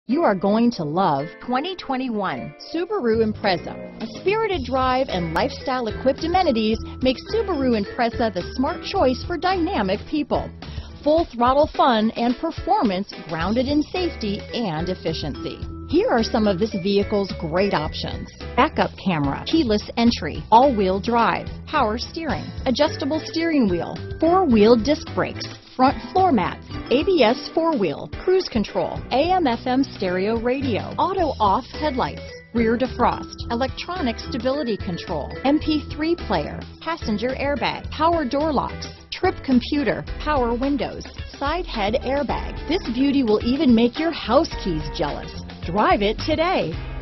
You are going to love 2021 Subaru Impreza. A spirited drive and lifestyle-equipped amenities make Subaru Impreza the smart choice for dynamic people. Full throttle fun and performance grounded in safety and efficiency. Here are some of this vehicle's great options: backup camera, keyless entry, all-wheel drive, power steering, adjustable steering wheel, four-wheel disc brakes, front floor mats, ABS four-wheel, cruise control, AM/FM stereo radio, auto-off headlights, rear defrost, electronic stability control, MP3 player, passenger airbag, power door locks, trip computer, power windows, side head airbag. This beauty will even make your house keys jealous. Drive it today.